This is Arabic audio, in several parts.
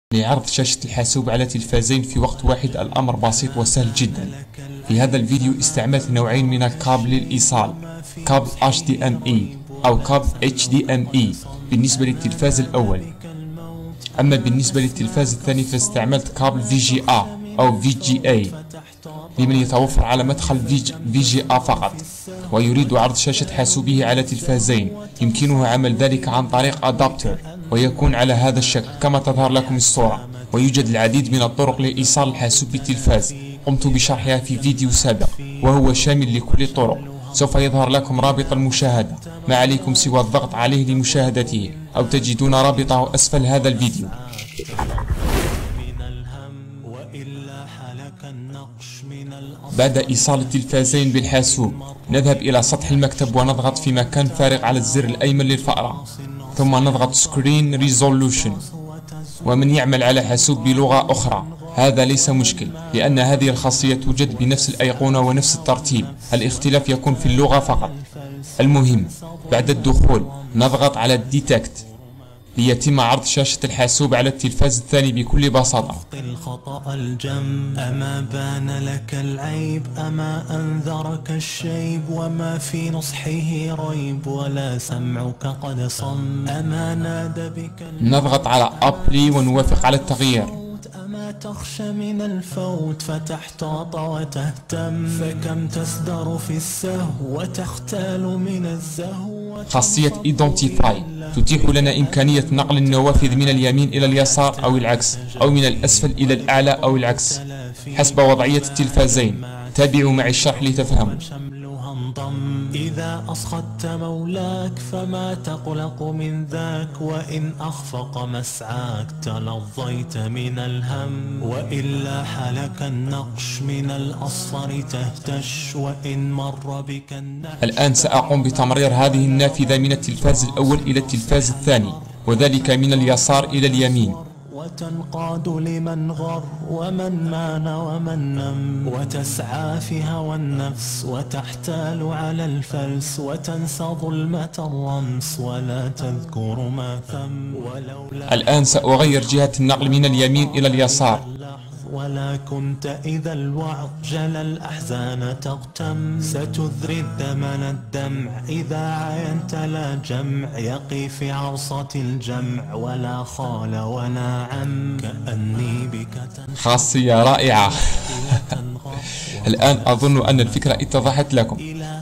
لعرض شاشة الحاسوب على تلفازين في وقت واحد الأمر بسيط وسهل جدا. في هذا الفيديو استعملت نوعين من الكابل للإيصال، كابل HDMI أو كابل HDMI بالنسبة للتلفاز الأول. أما بالنسبة للتلفاز الثاني فاستعملت كابل VGA أو VGA لمن يتوفر على مدخل VGA فقط ويريد عرض شاشة حاسوبه على تلفازين. يمكنه عمل ذلك عن طريق أدابتر ويكون على هذا الشكل كما تظهر لكم الصورة. ويوجد العديد من الطرق لإيصال الحاسوب بالتلفاز قمت بشرحها في فيديو سابق وهو شامل لكل الطرق. سوف يظهر لكم رابط المشاهدة، ما عليكم سوى الضغط عليه لمشاهدته أو تجدون رابطه أسفل هذا الفيديو. بعد إيصال التلفازين بالحاسوب نذهب إلى سطح المكتب ونضغط في مكان فارغ على الزر الأيمن للفأرة، ثم نضغط Screen Resolution. ومن يعمل على حاسوب بلغة أخرى هذا ليس مشكل، لأن هذه الخاصية توجد بنفس الأيقونة ونفس الترتيب، الاختلاف يكون في اللغة فقط. المهم بعد الدخول نضغط على Detect ليتم عرض شاشة الحاسوب على التلفاز الثاني بكل بساطة. الخطأ الجم أما بان لك العيب أما أنذرك الشيب وما في نصحه ريب ولا سمعك قد صم أما نادى بك نضغط على Apply ونوافق على التغيير. أما تخشى من الفوت فتحتاط وتهتم فكم تصدر في السهو وتختال من الزهو. خاصية Identify تتيح لنا إمكانية نقل النوافذ من اليمين إلى اليسار أو العكس، أو من الأسفل إلى الأعلى أو العكس حسب وضعية التلفازين. تابعوا معي الشرح لتفهموا. إذا أسخطت مولاك فما تقلق من ذاك وإن أخفق مسعاك تلظيت من الهم وإلا حلك النقش من الأصفر تهتش وإن مر بك النهر. الآن سأقوم بتمرير هذه النافذة من التلفاز الأول إلى التلفاز الثاني، وذلك من اليسار إلى اليمين. وتنقاد لمن غر ومن مان ومن نم وتسعى في هوى النفس وتحتال على الفلس وتنسى ظلمة الرمس ولا تذكر ما ثم ولولا. الآن سأغير جهة النقل من اليمين إلى اليسار. ولا كنت إذا الوعظ جل الأحزان تغتم ستذري الدمن الدمع إذا عاينت لا جمع يقي في عرصة الجمع ولا خال ولا عم كأني بك خاصية رائعة. الآن أظن أن الفكرة اتضحت لكم.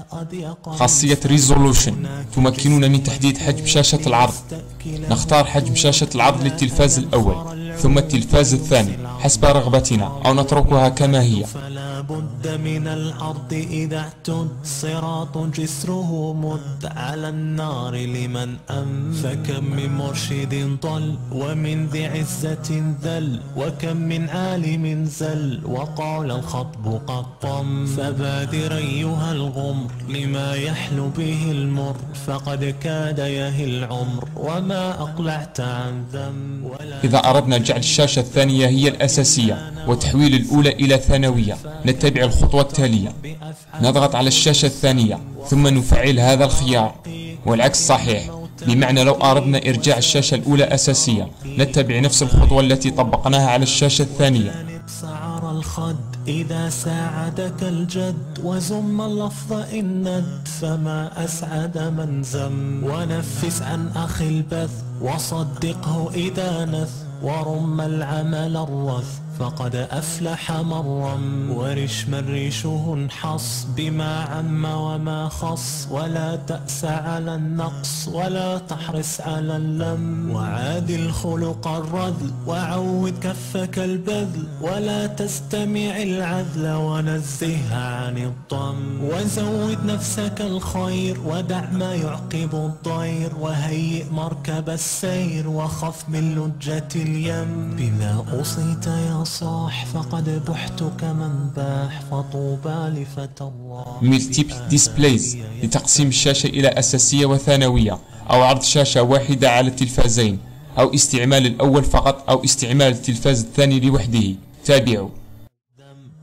خاصية Resolution تمكننا من تحديد حجم شاشة العرض. نختار حجم شاشة العرض للتلفاز الأول ثم التلفاز الثاني حسب رغبتنا أو نتركها كما هي. فلا بد من الأرض إذا اعتد صراط جسره مد على النار لمن أم فكم من مرشد ضل ومن ذي عزة ذل وكم من عالم زل وقال الخطب قد طم فبادر أيها الغمر لما يحلو به المر فقد كاد يهي العمر وما أقلعت عن ذم. إذا أردنا جعل الشاشة الثانية هي الأساسية وتحويل الأولى إلى ثانوية نتبع الخطوة التالية. نضغط على الشاشة الثانية ثم نفعل هذا الخيار، والعكس صحيح، بمعنى لو أردنا إرجاع الشاشة الأولى أساسية نتبع نفس الخطوة التي طبقناها على الشاشة الثانية. سعر الخد إذا ساعدك الجد وزم اللفظ إن ند فما أسعد من زم ونفس عن أخي البث وصدقه إذا نث ورم العمل الرث فقد أفلح من رم ورش من ريشه انحص بما عم وما خص ولا تأس على النقص ولا تحرص على اللم وعادل الخلق الرذل وعود كفك البذل ولا تستمع العذل ونزهها عن الضم وزود نفسك الخير ودع ما يعقب الضير وهيئ مركب السير وخف من لجة اليم بما أوصيت يا صاح فقد بحت كمن باح فطوبى لفتى الله. Multiple Displays لتقسيم الشاشة إلى أساسية وثانوية، أو عرض شاشة واحدة على التلفازين، أو استعمال الأول فقط أو استعمال التلفاز الثاني لوحده. تابعوا.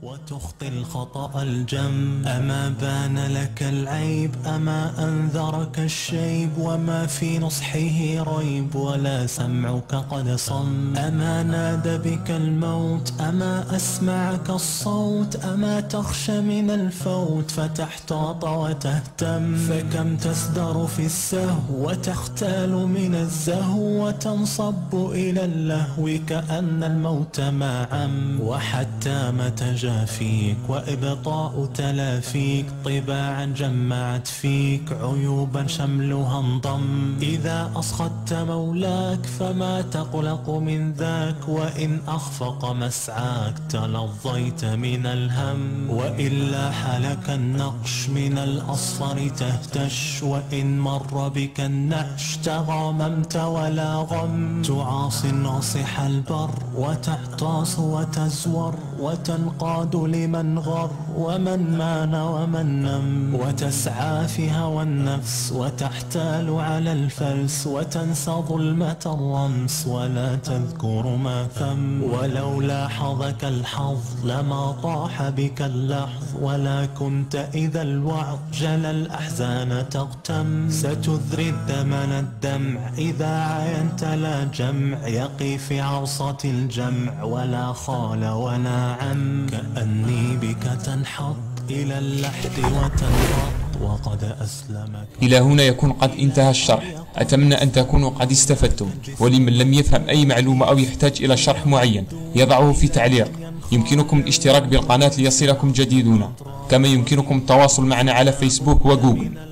وتخطي الخطأ الجم. أما بان لك العيب، أما أنذرك الشيب، وما في نصحه ريب، ولا سمعك قد صم. أما نادى بك الموت، أما أسمعك الصوت، أما تخشى من الفوت فتحتاط وتهتم. فكم تصدر في السهو وتختال من الزهو، وتنصب إلى اللهو كأن الموت ما عم. وحتى متى فيك وإبطاء تلافيك، طباعا جمعت فيك عيوبا شملها انضم. إذا أسخطت مولاك فما تقلق من ذاك، وإن أخفق مسعاك تلظيت من الهم. وإلا حلك النقش من الأصفر تهتش، وإن مر بك النعش تغاممت ولا غم. تعاصي الناصح البر وتعطاس وتزور، وتنقاد لمن غر ومن مان ومن نم. وتسعى في هوى النفس وتحتال على الفلس، وتنسى ظلمة الرمس ولا تذكر ما ثم. ولو لاحظك الحظ لما طاح بك اللحظ، ولا كنت إذا الوعظ جل الأحزان تغتم. ستذري الدمن الدمع إذا عينت لا جمع، يقي في عرصة الجمع ولا خال ولا عم. كأني بك تنحط إلى اللحد وتنحط، وقد أسلمك. إلى هنا يكون قد انتهى الشرح. أتمنى أن تكونوا قد استفدتم، ولمن لم يفهم أي معلومة أو يحتاج إلى شرح معين يضعه في تعليق. يمكنكم الاشتراك بالقناة ليصلكم جديدنا، كما يمكنكم التواصل معنا على فيسبوك وجوجل.